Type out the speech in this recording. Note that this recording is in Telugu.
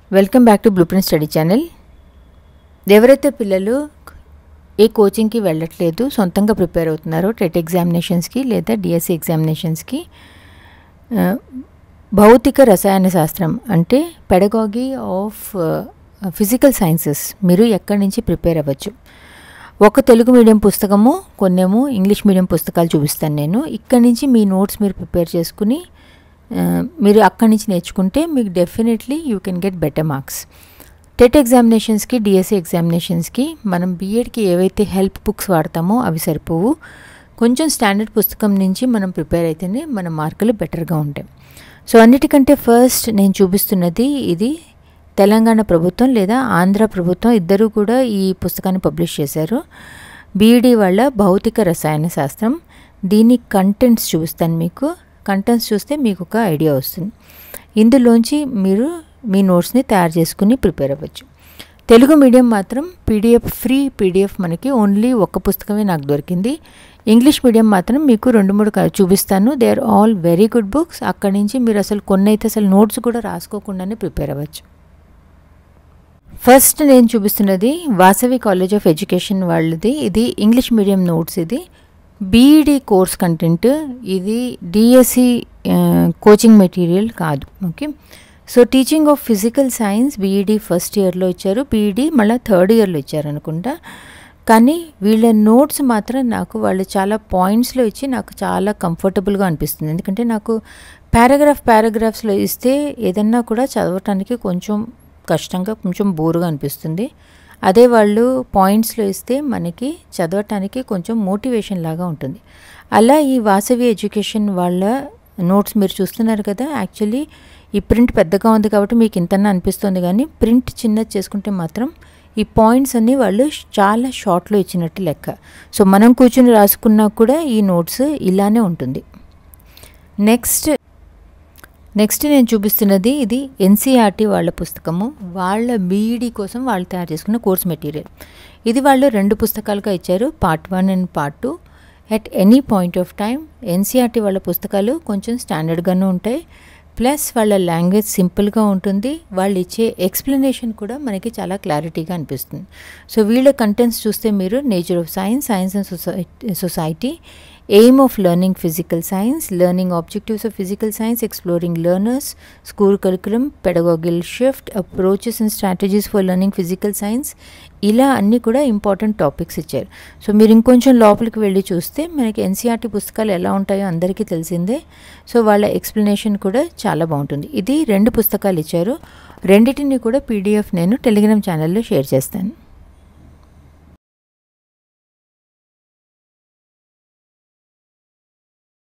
Welcome back to blueprint study channel. ఎవరైతే పిల్లలు ఏ కోచింగ్కి వెళ్ళట్లేదు, సొంతంగా ప్రిపేర్ అవుతున్నారో టెట్ ఎగ్జామినేషన్స్కి లేదా డిఎస్సి ఎగ్జామినేషన్స్కి, భౌతిక రసాయన శాస్త్రం అంటే పెడగాగి ఆఫ్ ఫిజికల్ సైన్సెస్ మీరు ఎక్కడి నుంచి ప్రిపేర్ అవ్వచ్చు. ఒక తెలుగు మీడియం పుస్తకము, కొన్నేమో ఇంగ్లీష్ మీడియం పుస్తకాలు చూపిస్తాను నేను. ఇక్కడి నుంచి మీ నోట్స్ మీరు ప్రిపేర్ చేసుకుని మీరు అక్కడి నుంచి నేర్చుకుంటే మీకు definitely you can get better marks. TET ఎగ్జామినేషన్స్కి, డిఎస్సి ఎగ్జామినేషన్స్కి మనం బీఎడ్కి ఏవైతే హెల్ప్ బుక్స్ వాడతామో అవి సరిపోవు. కొంచెం స్టాండర్డ్ పుస్తకం నుంచి మనం ప్రిపేర్ అయితేనే మన మార్కులు బెటర్గా ఉంటాయి. సో అన్నిటికంటే ఫస్ట్ నేను చూపిస్తున్నది ఇది తెలంగాణ ప్రభుత్వం లేదా ఆంధ్ర ప్రభుత్వం ఇద్దరూ కూడా ఈ పుస్తకాన్ని పబ్లిష్ చేశారు. బీఈడీ వాళ్ళ భౌతిక రసాయన శాస్త్రం. దీని కంటెంట్స్ చూపిస్తాను మీకు. కంటెంట్స్ చూస్తే మీకు ఒక ఐడియా వస్తుంది. ఇందులోంచి మీరు మీ నోట్స్ని తయారు చేసుకుని ప్రిపేర్ అవ్వచ్చు. తెలుగు మీడియం మాత్రం ఫ్రీ పీడిఎఫ్ మనకి ఓన్లీ ఒక్క పుస్తకమే నాకు దొరికింది. ఇంగ్లీష్ మీడియం మాత్రం మీకు 2-3 చూపిస్తాను. They are all very good books. అక్కడి నుంచి మీరు అసలు కొన్నైతే అసలు నోట్స్ కూడా రాసుకోకుండానే ప్రిపేర్ అవ్వచ్చు. ఫస్ట్ నేను చూపిస్తున్నది వాసవి కాలేజ్ ఆఫ్ ఎడ్యుకేషన్ వాళ్ళది. ఇది ఇంగ్లీష్ మీడియం నోట్స్. ఇది బీఈడీ కోర్స్ కంటెంట్. ఇది డిఎస్సి కోచింగ్ మెటీరియల్ కాదు. Okay, so teaching of physical science BEd first ఇయర్లో ఇచ్చారు, బీఈడీ మళ్ళీ థర్డ్ ఇయర్లో ఇచ్చారు అనుకుంటా. కానీ వీళ్ళ నోట్స్ మాత్రం నాకు వాళ్ళు చాలా పాయింట్స్లో ఇచ్చి నాకు చాలా కంఫర్టబుల్గా అనిపిస్తుంది. ఎందుకంటే నాకు పారాగ్రాఫ్స్లో ఇస్తే ఏదన్నా కూడా చదవటానికి కొంచెం కష్టంగా, కొంచెం బోరుగా అనిపిస్తుంది. అదే వాళ్ళు పాయింట్స్లో ఇస్తే మనకి చదవటానికి కొంచెం మోటివేషన్ లాగా ఉంటుంది. అలా ఈ వాసవి ఎడ్యుకేషన్ వాళ్ళ నోట్స్ మీరు చూస్తున్నారు కదా. యాక్చువల్లీ ఈ ప్రింట్ పెద్దగా ఉంది కాబట్టి మీకు ఇంతన్నా అనిపిస్తుంది, కానీ ప్రింట్ చిన్నది చేసుకుంటే మాత్రం ఈ పాయింట్స్ అన్నీ వాళ్ళు చాలా షార్ట్లో ఇచ్చినట్టు లెక్క. సో మనం కూర్చుని రాసుకున్నా కూడా ఈ నోట్స్ ఇలానే ఉంటుంది. నెక్స్ట్ నేను చూపిస్తున్నది ఇది ఎన్సీఆర్టీ వాళ్ళ పుస్తకము. వాళ్ళ బీఈడీ కోసం వాళ్ళు తయారు చేసుకున్న కోర్స్ మెటీరియల్. ఇది వాళ్ళు 2 పుస్తకాలుగా ఇచ్చారు, part 1 and part 2. At any point of time NCERT వాళ్ళ పుస్తకాలు కొంచెం స్టాండర్డ్గానే ఉంటాయి, ప్లస్ వాళ్ళ లాంగ్వేజ్ సింపుల్గా ఉంటుంది. వాళ్ళు ఇచ్చే ఎక్స్ప్లెనేషన్ కూడా మనకి చాలా క్లారిటీగా అనిపిస్తుంది. సో వీళ్ళ కంటెంట్స్ చూస్తే మీరు nature of science, science and society, aim of learning physical science, learning objectives of physical science, exploring learners, school curriculum, pedagogical shift, approaches and strategies for learning physical science, ఇలా అన్నీ కూడా ఇంపార్టెంట్ టాపిక్స్ ఇచ్చారు. సో మీరు ఇంకొంచెం లోపలికి వెళ్ళి చూస్తే మనకి ఎన్సీఆర్టీ పుస్తకాలు ఎలా ఉంటాయో అందరికీ తెలిసిందే. సో వాళ్ళ ఎక్స్ప్లెనేషన్ కూడా చాలా బాగుంటుంది. ఇది 2 పుస్తకాలు ఇచ్చారు. రెండింటిని కూడా పీడిఎఫ్ నేను టెలిగ్రామ్ ఛానల్లో షేర్ చేస్తాను.